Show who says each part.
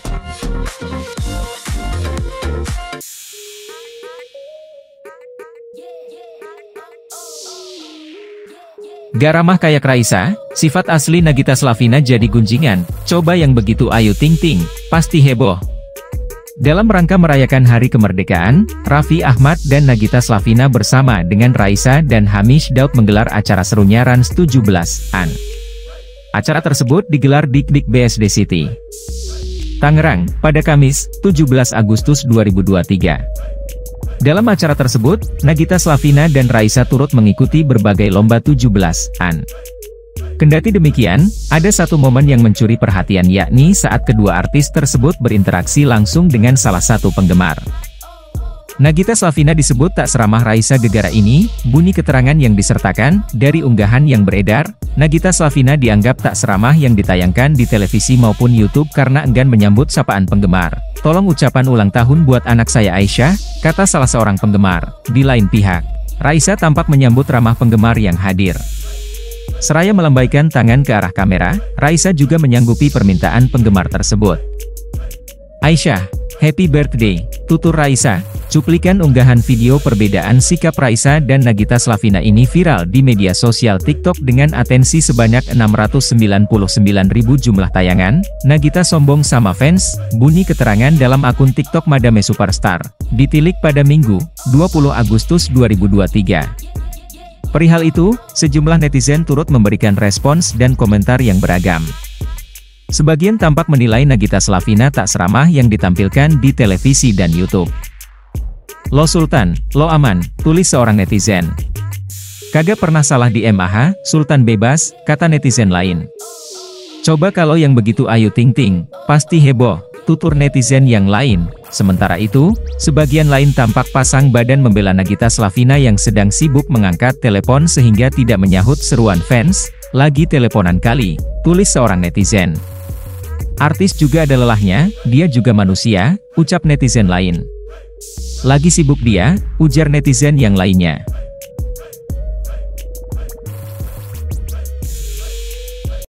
Speaker 1: Gak ramah kayak Raisa, sifat asli Nagita Slavina jadi gunjingan, coba yang begitu Ayu Ting Ting, pasti heboh. Dalam rangka merayakan Hari Kemerdekaan, Raffi Ahmad dan Nagita Slavina bersama dengan Raisa dan Hamish Daud menggelar acara serunya Rans 17-an. Acara tersebut digelar di BSD City, Tangerang, pada Kamis, 17 Agustus 2023. Dalam acara tersebut, Nagita Slavina dan Raisa turut mengikuti berbagai lomba 17-an. Kendati demikian, ada satu momen yang mencuri perhatian yakni saat kedua artis tersebut berinteraksi langsung dengan salah satu penggemar. Nagita Slavina disebut tak seramah Raisa gegara ini, bunyi keterangan yang disertakan, dari unggahan yang beredar, Nagita Slavina dianggap tak seramah yang ditayangkan di televisi maupun YouTube karena enggan menyambut sapaan penggemar. Tolong ucapan ulang tahun buat anak saya Aisyah, kata salah seorang penggemar. Di lain pihak, Raisa tampak menyambut ramah penggemar yang hadir. Seraya melambaikan tangan ke arah kamera, Raisa juga menyanggupi permintaan penggemar tersebut. Aisyah, happy birthday, tutur Raisa. Cuplikan unggahan video perbedaan sikap Raisa dan Nagita Slavina ini viral di media sosial TikTok dengan atensi sebanyak 699.000 jumlah tayangan. Nagita sombong sama fans, bunyi keterangan dalam akun TikTok Madame Superstar, ditilik pada Minggu, 20 Agustus 2023. Perihal itu, sejumlah netizen turut memberikan respons dan komentar yang beragam. Sebagian tampak menilai Nagita Slavina tak seramah yang ditampilkan di televisi dan YouTube. Lo Sultan, lo aman, tulis seorang netizen. Kagak pernah salah di MAH, Sultan bebas, kata netizen lain. Coba kalau yang begitu Ayu Ting Ting, pasti heboh, tutur netizen yang lain. Sementara itu, sebagian lain tampak pasang badan membela Nagita Slavina yang sedang sibuk mengangkat telepon sehingga tidak menyahut seruan fans. Lagi teleponan kali, tulis seorang netizen. Artis juga ada lelahnya, dia juga manusia, ucap netizen lain. Lagi sibuk dia, ujar netizen yang lainnya.